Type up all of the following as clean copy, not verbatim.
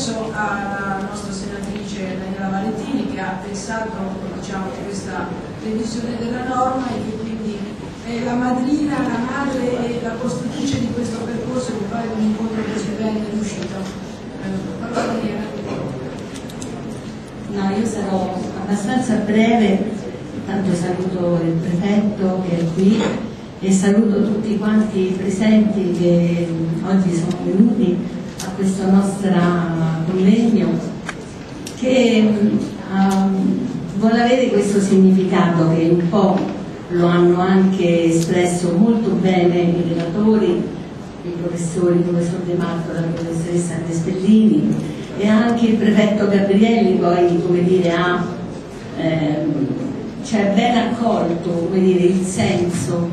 percorso alla nostra senatrice Daniela Valentini, che ha pensato, diciamo, questa revisione della norma e che quindi è la madrina, la madre e la costruttrice di questo percorso, che pare un incontro così bene riuscito. No, io sarò abbastanza breve, tanto saluto il prefetto che è qui e saluto tutti quanti i presenti che oggi sono venuti a questo nostro convegno che vuole avere questo significato che un po' lo hanno anche espresso molto bene i relatori, i professor De Marco, la professoressa Antestellini e anche il prefetto Gabrielli, poi come dire cioè ben accolto, come dire, il senso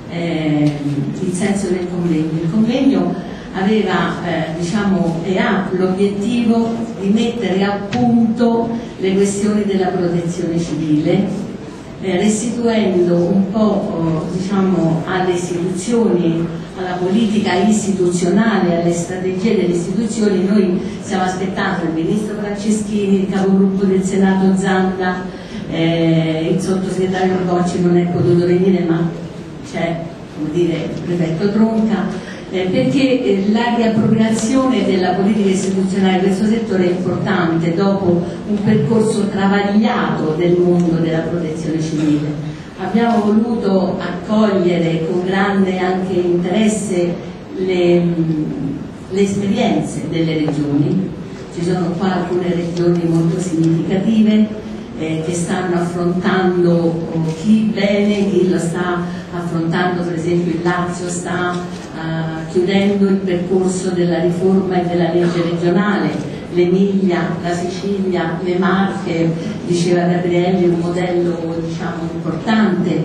del convegno. Il convegno aveva diciamo, e ha l'obiettivo di mettere a punto le questioni della protezione civile, restituendo un po' diciamo, alle istituzioni, alla politica istituzionale, alle strategie delle istituzioni. Noi stiamo aspettando il ministro Franceschini, il capogruppo del Senato Zanda, il sottosegretario Bocci non è potuto venire, ma c'è, come dire, il prefetto Tronca, perché la riappropriazione della politica istituzionale in questo settore è importante dopo un percorso travagliato del mondo della protezione civile. Abbiamo voluto accogliere con grande anche interesse le esperienze delle regioni. Ci sono qua alcune regioni molto significative che stanno affrontando, chi bene, chi lo sta affrontando, per esempio il Lazio sta chiudendo il percorso della riforma e della legge regionale, l'Emilia, la Sicilia, le Marche, diceva Gabrielli, un modello diciamo importante,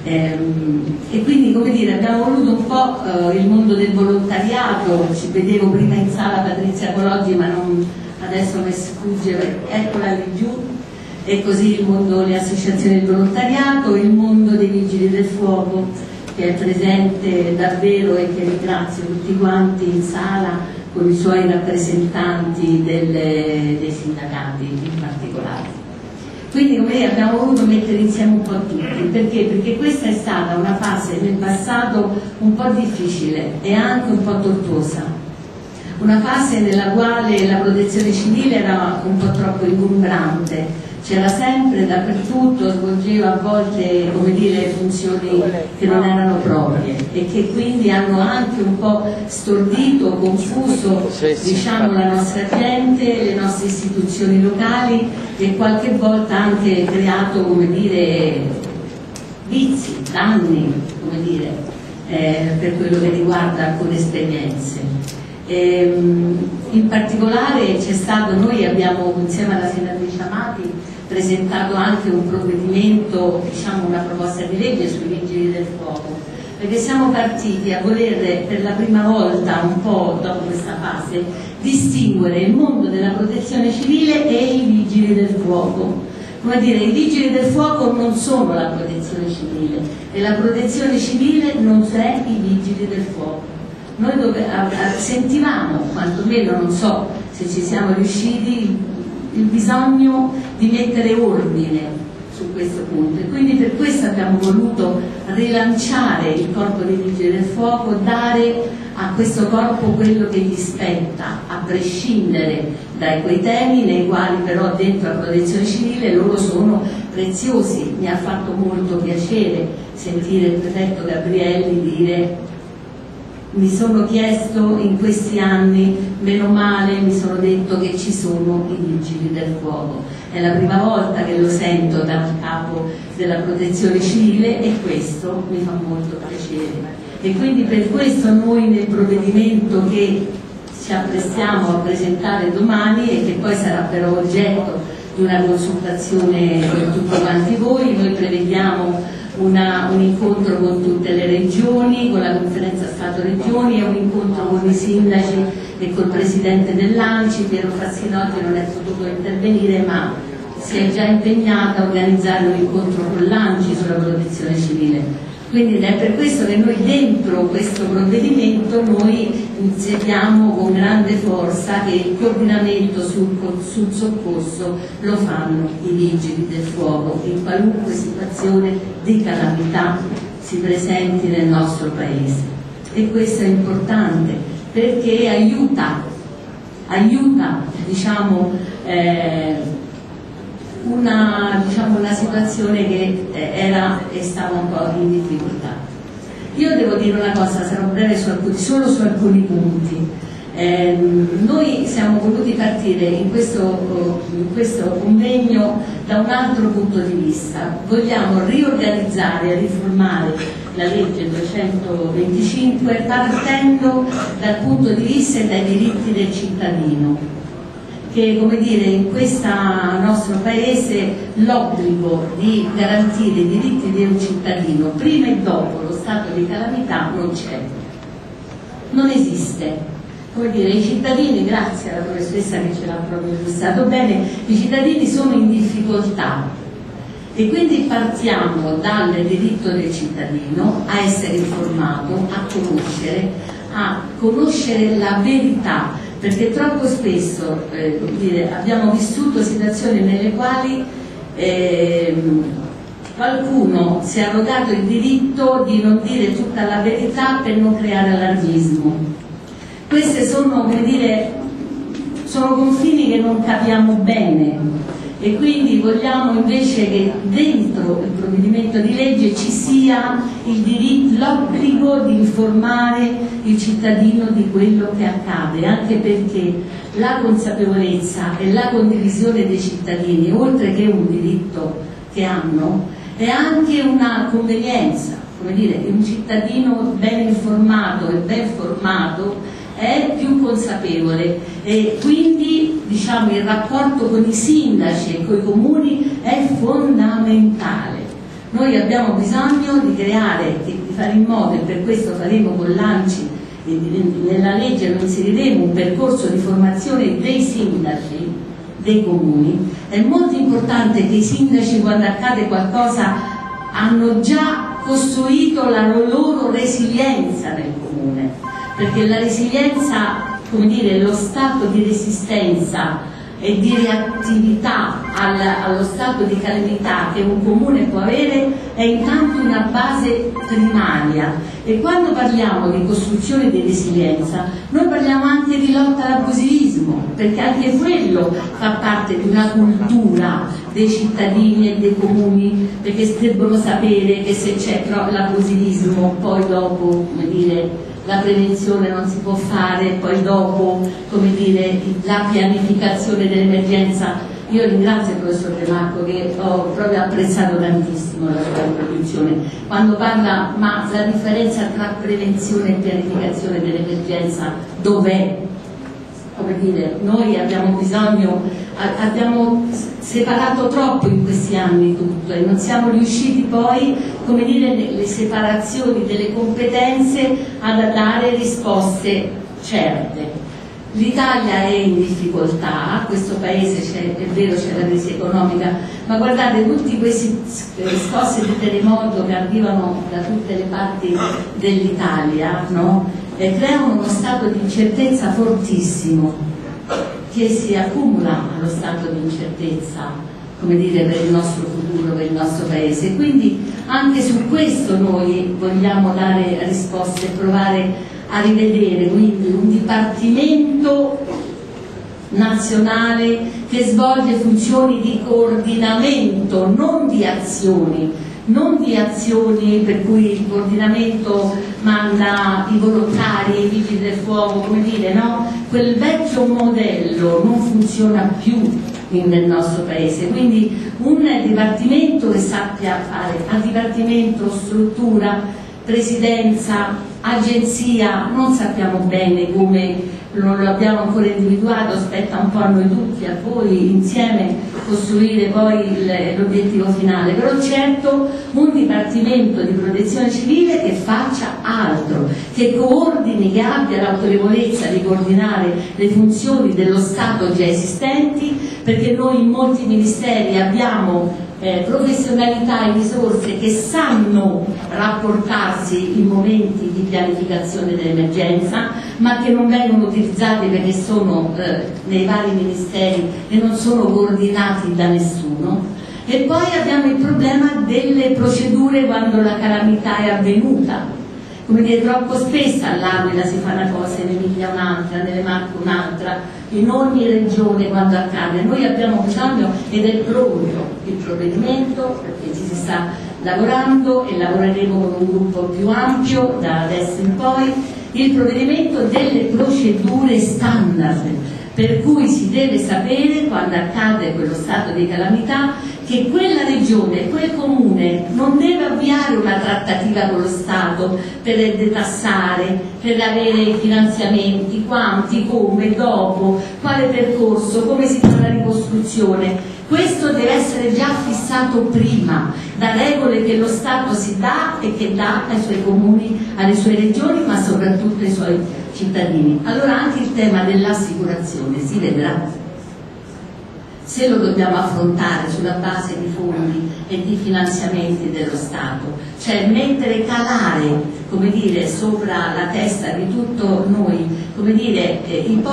e quindi come dire abbiamo voluto un po' il mondo del volontariato. Ci vedevo prima in sala Patrizia Cologgi, ma adesso mi sfugge, eccola lì giù, e così il mondo, le associazioni del volontariato, il mondo dei vigili del fuoco che è presente davvero e che ringrazio tutti quanti in sala con i suoi rappresentanti dei sindacati in particolare. Quindi noi abbiamo voluto mettere insieme un po' tutti, perché questa è stata una fase nel passato un po' difficile e anche un po' tortuosa, una fase nella quale la protezione civile era un po' troppo ingombrante, c'era sempre, dappertutto, svolgeva a volte, come dire, funzioni che non erano proprie e che quindi hanno anche un po' stordito, confuso diciamo, la nostra gente, le nostre istituzioni locali e qualche volta anche creato, come dire, vizi, danni, come dire, per quello che riguarda alcune esperienze. In particolare c'è stato, noi abbiamo insieme alla senatrice Amati presentato anche un provvedimento, diciamo una proposta di legge sui vigili del fuoco, perché siamo partiti a voler per la prima volta, un po' dopo questa fase, distinguere il mondo della protezione civile e i vigili del fuoco. Come dire, i vigili del fuoco non sono la protezione civile e la protezione civile non è i vigili del fuoco. Noi sentivamo, quantomeno non so se ci siamo riusciti, il bisogno di mettere ordine su questo punto e quindi per questo abbiamo voluto rilanciare il corpo dei vigili del fuoco, dare a questo corpo quello che gli spetta, a prescindere da quei temi nei quali però dentro la protezione civile loro sono preziosi. Mi ha fatto molto piacere sentire il prefetto Gabrielli dire: mi sono chiesto in questi anni, meno male mi sono detto che ci sono i vigili del fuoco. È la prima volta che lo sento dal capo della protezione civile e questo mi fa molto piacere. E quindi per questo noi nel provvedimento che ci apprestiamo a presentare domani e che poi sarà però oggetto di una consultazione per tutti quanti voi, noi prevediamo un incontro con tutte le regioni, con la conferenza Stato-Regioni e un incontro con i sindaci e col presidente dell'ANCI. Piero Fassinotti non è potuto intervenire ma si è già impegnata a organizzare un incontro con l'ANCI sulla protezione civile. Quindi è per questo che noi dentro questo provvedimento noi inseriamo con grande forza che il coordinamento sul soccorso lo fanno i vigili del fuoco in qualunque situazione di calamità si presenti nel nostro Paese. E questo è importante perché aiuta diciamo, una situazione che era e stava un po' in difficoltà. Io devo dire una cosa, sarò breve solo su alcuni punti. Noi siamo voluti partire in questo convegno da un altro punto di vista. Vogliamo riorganizzare e riformare la legge 225 partendo dal punto di vista e dai diritti del cittadino, che come dire in questo nostro Paese l'obbligo di garantire i diritti di un cittadino prima e dopo lo stato di calamità non c'è, non esiste. Come dire, i cittadini, grazie alla professoressa che ce l'ha proprio illustrato bene, i cittadini sono in difficoltà e quindi partiamo dal diritto del cittadino a essere informato, a conoscere la verità, perché troppo spesso abbiamo vissuto situazioni nelle quali qualcuno si è arrogato il diritto di non dire tutta la verità per non creare allarmismo. Queste sono, come dire, sono confini che non capiamo bene e quindi vogliamo invece che dentro il provvedimento di legge ci sia l'obbligo di informare il cittadino di quello che accade, anche perché la consapevolezza e la condivisione dei cittadini, oltre che un diritto che hanno, è anche una convenienza. Come dire, un cittadino ben informato e ben formato è più consapevole e quindi diciamo il rapporto con i sindaci e con i comuni è fondamentale. Noi abbiamo bisogno di creare e di fare in modo, e per questo faremo con l'ANCI nella legge lo inseriremo, un percorso di formazione dei sindaci dei comuni. È molto importante che i sindaci, quando accade qualcosa, hanno già costruito la loro resilienza nel comune, perché la resilienza, come dire, lo stato di resistenza e di reattività allo stato di calamità che un comune può avere è intanto una base primaria. E quando parliamo di costruzione di resilienza noi parliamo anche di lotta all'abusivismo, perché anche quello fa parte di una cultura dei cittadini e dei comuni, perché debbono sapere che se c'è l'abusivismo poi dopo, come dire, la prevenzione non si può fare, poi dopo, come dire, la pianificazione dell'emergenza. Io ringrazio il professor De Marco che ho proprio apprezzato tantissimo la sua introduzione quando parla, ma la differenza tra prevenzione e pianificazione dell'emergenza dov'è? Come dire, noi abbiamo bisogno, abbiamo separato troppo in questi anni tutto e non siamo riusciti poi, come dire, nelle separazioni delle competenze a dare risposte certe. L'Italia è in difficoltà, questo paese è vero c'è la crisi economica, ma guardate tutti questi scosse di terremoto che arrivano da tutte le parti dell'Italia, no? Creano uno stato di incertezza fortissimo che si accumula allo stato di incertezza, come dire, per il nostro futuro, per il nostro paese. Quindi anche su questo noi vogliamo dare risposte e provare a rivedere, quindi un dipartimento nazionale che svolge funzioni di coordinamento, non di azioni per cui il coordinamento manda i volontari, i vigili del fuoco, come dire, no? Quel vecchio modello non funziona più nel nostro paese, quindi un dipartimento che sappia fare a dipartimento, struttura, presidenza, agenzia, non sappiamo bene come, non lo abbiamo ancora individuato, spetta un po' a noi tutti, a voi insieme costruire poi l'obiettivo finale, però certo un dipartimento di protezione civile che faccia altro, che coordini, che abbia l'autorevolezza di coordinare le funzioni dello Stato già esistenti, perché noi in molti ministeri abbiamo professionalità e risorse che sanno rapportarsi in momenti di pianificazione dell'emergenza, ma che non vengono utilizzati perché sono nei vari ministeri e non sono coordinati da nessuno. E poi abbiamo il problema delle procedure quando la calamità è avvenuta. Come dire, troppo spesso all'Aquila si fa una cosa, in Emilia un'altra, nelle Marche un'altra, in ogni regione quando accade. Noi abbiamo bisogno, ed è pronto il provvedimento, perché ci si sta lavorando e lavoreremo con un gruppo più ampio da adesso in poi, il provvedimento delle procedure standard, per cui si deve sapere quando accade quello stato di calamità che quella regione, quel comune non deve avviare una trattativa con lo Stato per detassare, per avere i finanziamenti, quanti, come, dopo, quale percorso, come si fa la ricostruzione. Questo deve essere già fissato prima, da regole che lo Stato si dà e che dà ai suoi comuni, alle sue regioni, ma soprattutto ai suoi cittadini. Allora anche il tema dell'assicurazione si vedrà se lo dobbiamo affrontare sulla base di fondi e di finanziamenti dello Stato, cioè mettere, calare, come dire, sopra la testa di tutto noi, come dire,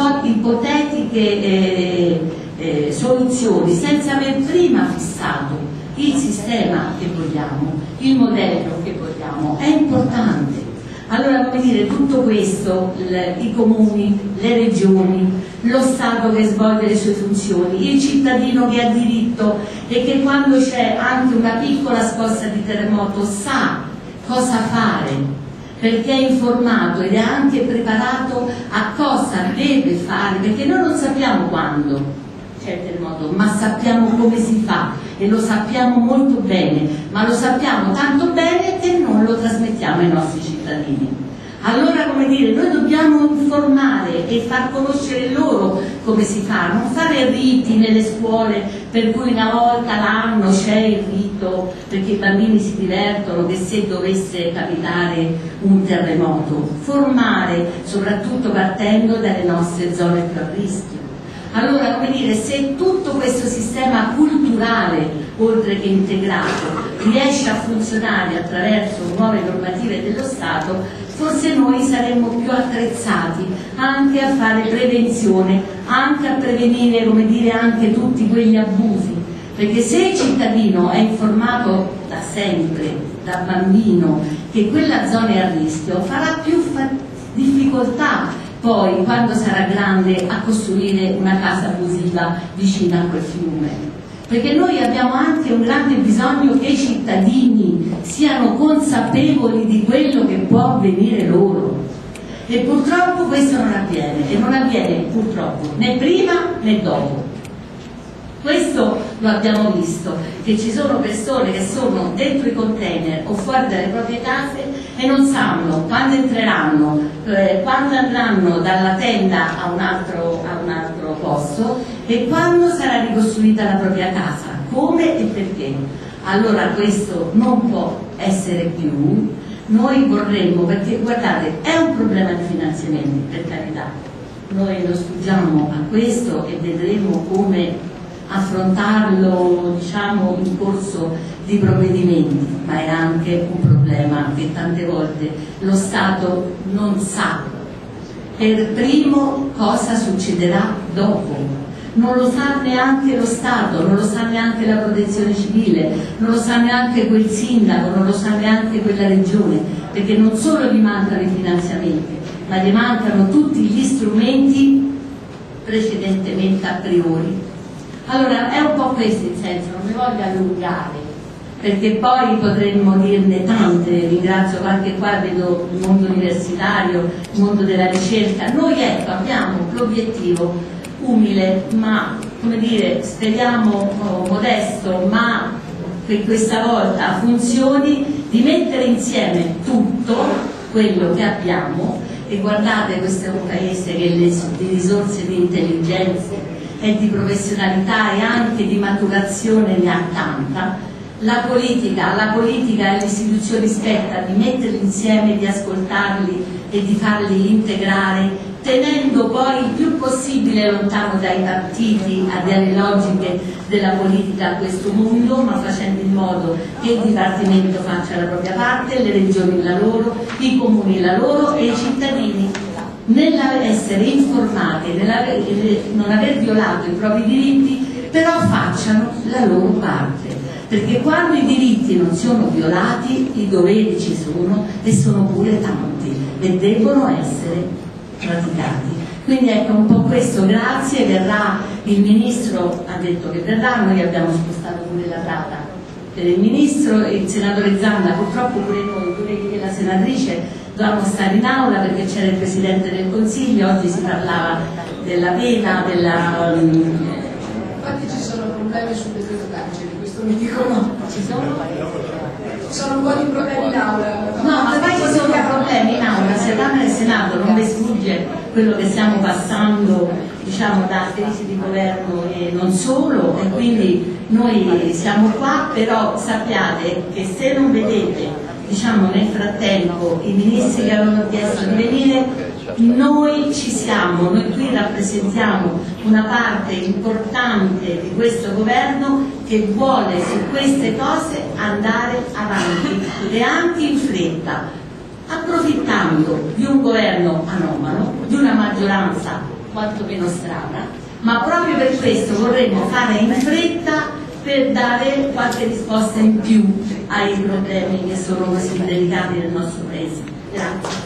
ipotetiche soluzioni senza aver prima fissato il sistema che vogliamo, il modello che vogliamo, è importante. Allora, come dire, tutto questo, i comuni, le regioni, lo Stato che svolge le sue funzioni, il cittadino che ha diritto e che quando c'è anche una piccola scossa di terremoto sa cosa fare, perché è informato ed è anche preparato a cosa deve fare, perché noi non sappiamo quando c'è il terremoto, ma sappiamo come si fa e lo sappiamo molto bene, ma lo sappiamo tanto bene che non lo trasmettiamo ai nostri cittadini. Allora, come dire, noi dobbiamo informare e far conoscere loro come si fa, non fare riti nelle scuole per cui una volta l'anno c'è il rito perché i bambini si divertono, che se dovesse capitare un terremoto, formare soprattutto partendo dalle nostre zone più a rischio. Allora, come dire, se tutto questo sistema culturale, oltre che integrato, riesce a funzionare attraverso nuove normative dello Stato, forse noi saremmo più attrezzati anche a fare prevenzione, anche a prevenire, come dire, anche tutti quegli abusi. Perché se il cittadino è informato da sempre, da bambino, che quella zona è a rischio, farà più difficoltà poi, quando sarà grande, a costruire una casa abusiva vicino a quel fiume. Perché noi abbiamo anche un grande bisogno che i cittadini siano consapevoli di quello che può avvenire loro. E purtroppo questo non avviene, e non avviene purtroppo né prima né dopo. Questo lo abbiamo visto, che ci sono persone che sono dentro i container o fuori dalle proprie case e non sanno quando entreranno, quando andranno dalla tenda a un altro posto e quando sarà ricostruita la propria casa, come e perché. Allora questo non può essere più. Noi vorremmo, perché guardate, è un problema di finanziamenti, per carità, noi lo sfuggiamo a questo e vedremo come affrontarlo, diciamo, in corso di provvedimenti, ma è anche un problema che tante volte lo Stato non sa per primo cosa succederà dopo. Non lo sa neanche lo Stato, non lo sa neanche la protezione civile, non lo sa neanche quel sindaco, non lo sa neanche quella regione, perché non solo gli mancano i finanziamenti, ma gli mancano tutti gli strumenti precedentemente a priori. Allora è un po' questo il senso, non mi voglio allungare, perché poi potremmo dirne tante. Ringrazio anche qua, vedo il mondo universitario, il mondo della ricerca. Noi abbiamo l'obiettivo umile, ma come dire, speriamo modesto, ma che questa volta funzioni, di mettere insieme tutto quello che abbiamo. E guardate, questo è un paese che di risorse di intelligenze e di professionalità e anche di maturazione ne ha tanta. La politica e le istituzioni spetta di metterli insieme, di ascoltarli e di farli integrare tenendo poi il più possibile lontano dai partiti, dalle logiche della politica a questo mondo, ma facendo in modo che il Dipartimento faccia la propria parte, le regioni la loro, i comuni la loro e i cittadini, nell'essere informati, non aver violato i propri diritti, però facciano la loro parte. Perché quando i diritti non sono violati, i doveri ci sono e sono pure tanti e debbono essere praticati. Quindi ecco un po' questo, grazie, verrà il Ministro, ha detto che verrà, noi abbiamo spostato pure la data per il Ministro, il Senatore Zanda, purtroppo pure noi, pure io e la Senatrice, dovevamo stare in aula perché c'era il Presidente del Consiglio, oggi si parlava della pena, Infatti ci sono problemi sul decreto carceri, questo mi dicono. Ci sono? Ci sono un po' di problemi in aula. No, ma poi ci sono problemi in aula, sia Camera e Senato, non vi sfugge quello che stiamo passando, diciamo, da crisi di governo e non solo, e quindi noi siamo qua, però sappiate che se non vedete, diciamo, nel frattempo i ministri che avevano chiesto di venire, noi ci siamo, noi qui rappresentiamo una parte importante di questo governo che vuole su queste cose andare avanti e anche in fretta, approfittando di un governo anomalo, di una maggioranza quantomeno strana, ma proprio per questo vorremmo fare in fretta per dare qualche risposta in più ai problemi che sono così delicati nel nostro Paese. Grazie.